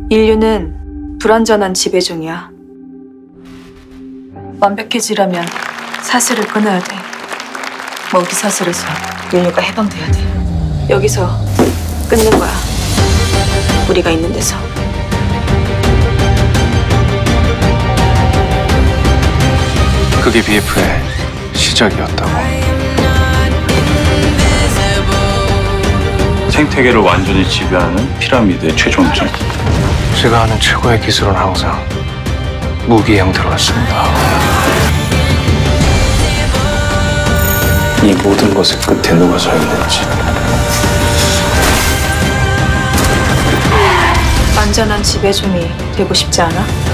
인류는 불완전한 지배종이야. 완벽해지려면 사슬을 끊어야 돼. 먹이 사슬에서 인류가 해방돼야 돼. 여기서 끊는 거야. 우리가 있는 데서. 그게 BF의 시작이었다고. 생태계를 완전히 지배하는 피라미드의 최종점. 제가 아는 최고의 기술은 항상 무기의 형태로 했습니다. 이 모든 것의 끝에 누가 서 있는지. 완전한 지배종이 되고 싶지 않아?